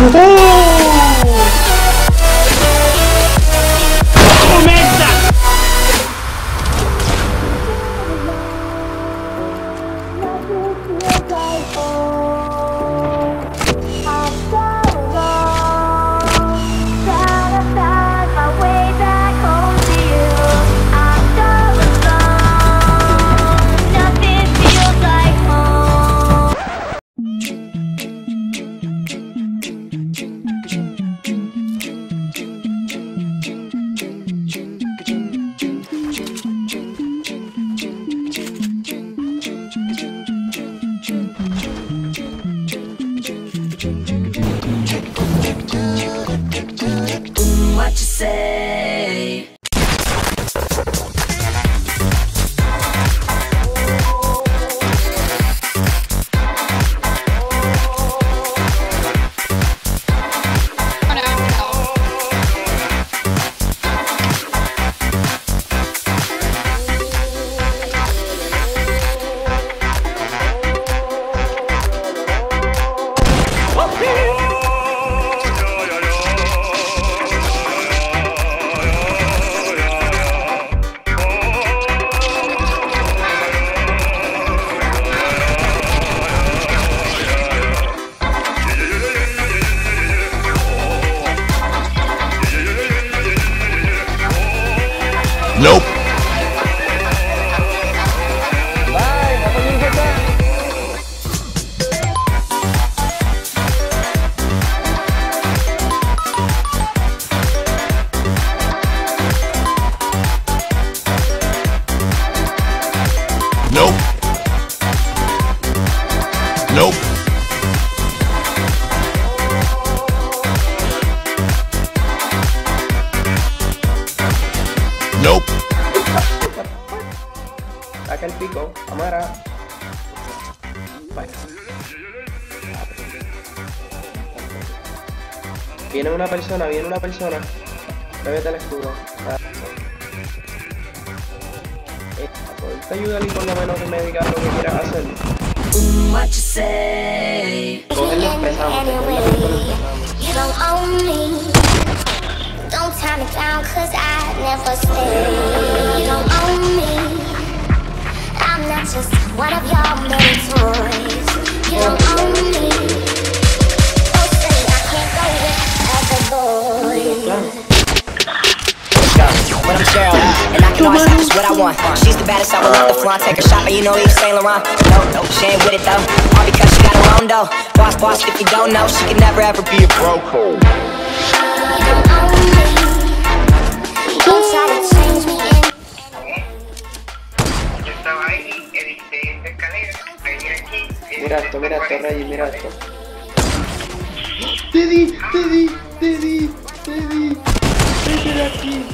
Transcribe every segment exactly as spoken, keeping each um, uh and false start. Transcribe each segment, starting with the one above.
What you say? Nope. Nope. Nope. Nope. Saca el pico, amarra. Vaya. Viene una persona, viene una persona. Bébete el escudo. Eh, ¿Te ayuda y por lo menos que me digas lo que quieras hacer? What you say? Cogerle empezamos, cogerle empezamos. You don't own me. Don't turn it down, cause I never stay. You don't own me. I'm not just one of your many toys. You don't own me. Don't say I can't go with other boys. But I'm Cheryl, and I can always have just what I want. She's the baddest, I will let the flaunt. Take her shot, but you know Yves Saint Laurent. No, no, she ain't with it though. All because she got her own dough. Boss, boss, if you don't know, she can never ever be a broke hoe. You don't own me. Don't try to change me in. Yo estaba ahí, edité esta escalera, venía aquí. Mira esto, mira esto, Rey, mira esto. Te di, te di, te di, te di. Vete de aquí.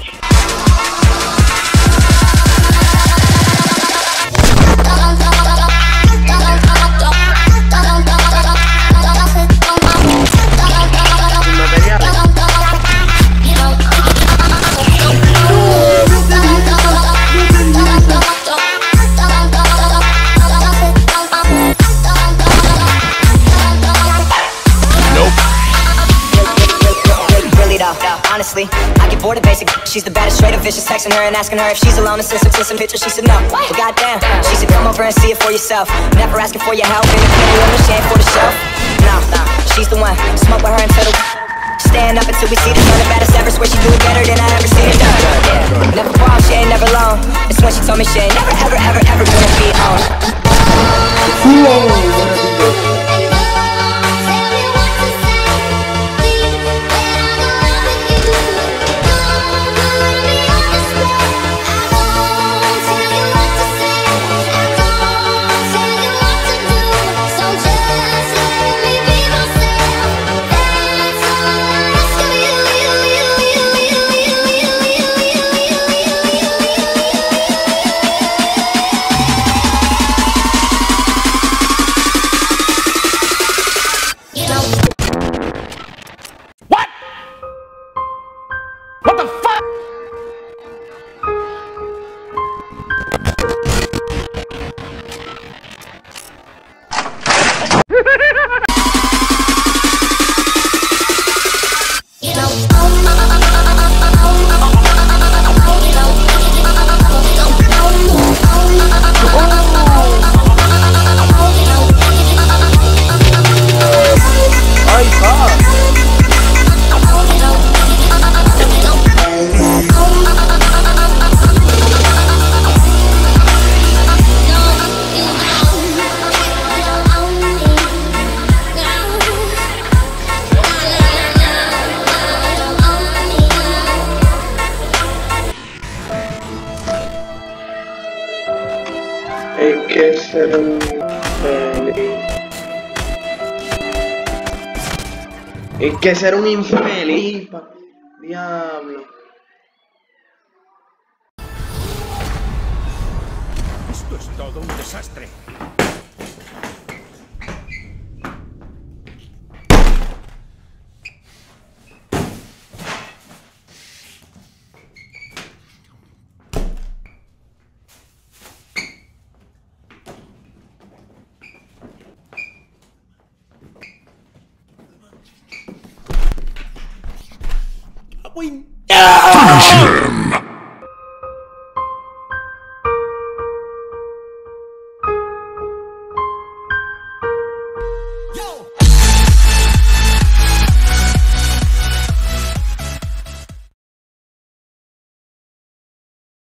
Honestly, I get bored of basic. She's the baddest, straight up vicious. Texting her and asking her if she's alone and sent some pictures. She said no. Well, goddamn. She said come over and see it for yourself. Never asking for your help. In the penny room, she ain't for the shelf. No, no, she's the one. Smoke with her until the stand up until we see the sun. The baddest ever. Swear she do it better than I ever seen it done. Yeah. Never fall, she ain't never alone. It's when she told me she ain't never, ever, ever, ever gonna be on. ser un infeliz. Es que ser un infeliz, pa. Diablo. Esto es todo un desastre. Finish him!